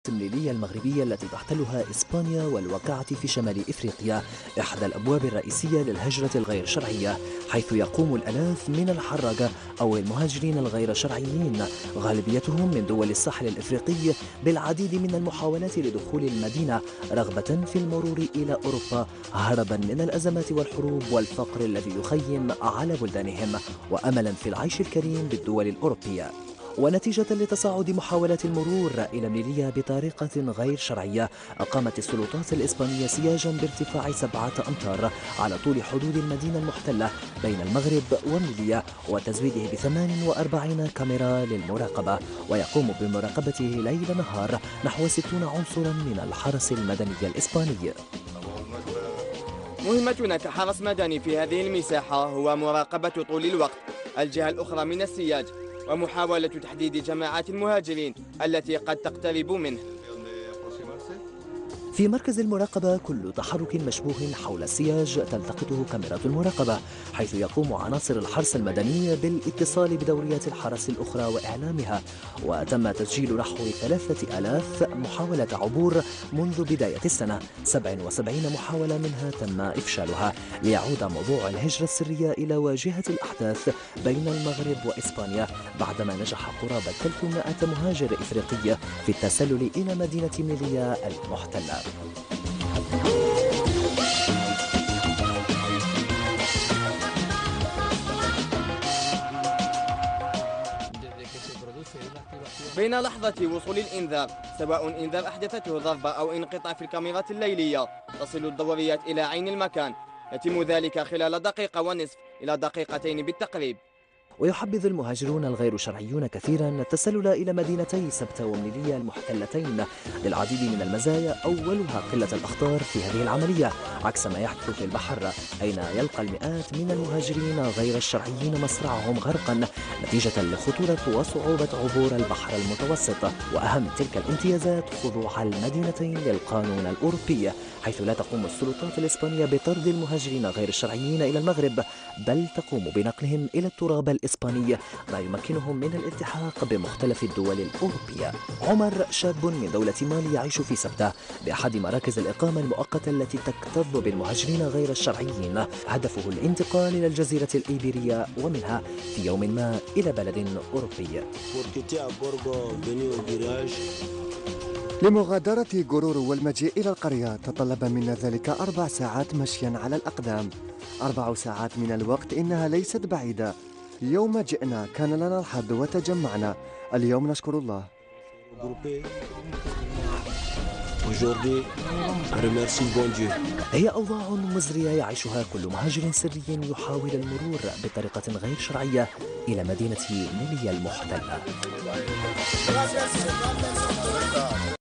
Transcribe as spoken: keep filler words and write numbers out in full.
ليبيا المغربية التي تحتلها إسبانيا والواقعة في شمال إفريقيا إحدى الأبواب الرئيسية للهجرة الغير شرعية، حيث يقوم الآلاف من الحراجة أو المهاجرين الغير شرعيين غالبيتهم من دول الساحل الإفريقي بالعديد من المحاولات لدخول المدينة رغبة في المرور إلى أوروبا هربا من الأزمات والحروب والفقر الذي يخيم على بلدانهم وأملا في العيش الكريم بالدول الأوروبية. ونتيجة لتصاعد محاولات المرور إلى ميليليا بطريقة غير شرعية، أقامت السلطات الإسبانية سياجا بارتفاع سبعة أمتار على طول حدود المدينة المحتلة بين المغرب وميليليا، وتزويده بثمان وأربعين كاميرا للمراقبة، ويقوم بمراقبته ليل نهار نحو ستين عنصرا من الحرس المدني الإسباني. مهمتنا كحرس مدني في هذه المساحة هو مراقبة طول الوقت الجهة الأخرى من السياج ومحاولة تحديد جماعات المهاجرين التي قد تقترب منه. في مركز المراقبة كل تحرك مشبوه حول السياج تلتقطه كاميرات المراقبة، حيث يقوم عناصر الحرس المدني بالاتصال بدوريات الحرس الأخرى وإعلامها. وتم تسجيل نحو ثلاثة آلاف محاولة عبور منذ بداية السنة، سبع وسبعين محاولة منها تم إفشالها، ليعود موضوع الهجرة السرية إلى واجهة الأحداث بين المغرب وإسبانيا بعدما نجح قرابة ثلاثمائة مهاجر إفريقي في التسلل إلى مدينة ميليليا المحتلة. بين لحظة وصول الإنذار، سواء إنذار أحدثته ضربة أو انقطاع في الكاميرات الليلية، تصل الدوريات إلى عين المكان. يتم ذلك خلال دقيقة ونصف إلى دقيقتين بالتقريب. ويحبذ المهاجرون الغير شرعيون كثيرا التسلل إلى مدينتي سبتة وميليليا المحتلتين للعديد من المزايا، أولها قلة الأخطار في هذه العملية عكس ما يحدث في البحر، أين يلقى المئات من المهاجرين غير الشرعيين مصرعهم غرقا نتيجة لخطورة وصعوبة عبور البحر المتوسط. وأهم تلك الامتيازات خضوع المدينتين للقانون الأوروبي، حيث لا تقوم السلطات الإسبانية بطرد المهاجرين غير الشرعيين إلى المغرب، بل تقوم بنقلهم إلى التراب الإسباني ما يمكنهم من الالتحاق بمختلف الدول الأوروبية. عمر شاب من دولة مالي يعيش في سبتة بأحد مراكز الإقامة المؤقتة التي تكتظ بالمهاجرين غير الشرعيين، هدفه الانتقال إلى الجزيرة الإيبيرية ومنها في يوم ما إلى بلد أوروبي. لمغادرة غورورو والمجيء إلى القرية تطلب منا ذلك أربع ساعات مشيا على الأقدام. أربع ساعات من الوقت إنها ليست بعيدة. يوم جئنا كان لنا الحظ وتجمعنا، اليوم نشكر الله. هي أوضاع مزرية يعيشها كل مهاجر سري يحاول المرور بطريقة غير شرعية إلى مدينة ميليليا المحتلة.